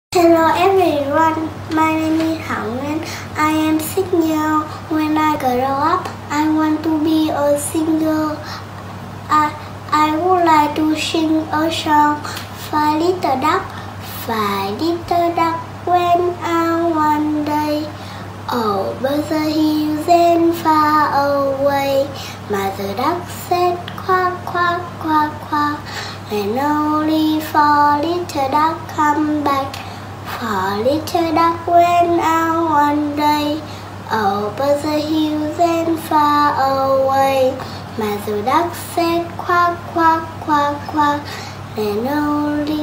Hello everyone, my name is Hảo Nguyên. I am 6 years old. When I grow up, I want to be a singer. I would like to sing a song. Five little duck, went out one day over the hills and far away. Mother duck said quack, quack, quack, quack, and only four little duck come back. Four little duck went out one day over the hills and far away. Mother duck said quack, quack, quack, quack, and only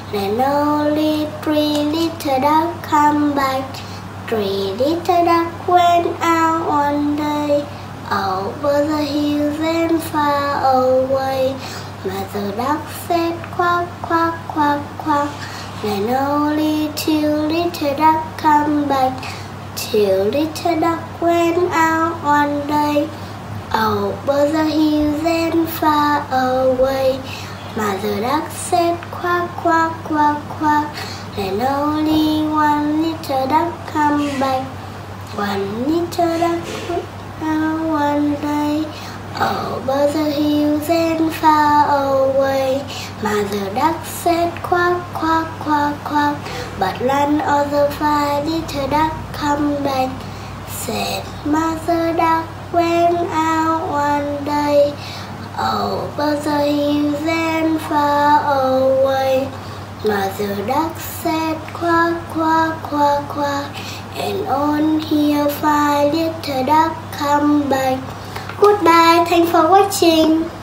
three little duck come back. Three little duck went out one day over the hills and far away. Mother duck said quack, quack, quack, quack, and only two little duck come back. Two little duck went out one day over the hills and far away. Mother duck said quack, quack, quack, quack, and only one little duck come back. One little duck went out one day over the hills and far away. Mother duck said quack, quack, quack, quack, but none of the five little duck come back. Said Mother duck went out one day over the hills and far away. Mother duck said quack, quack, quack, quack, and only five little duck come back. Goodbye, thanks for watching.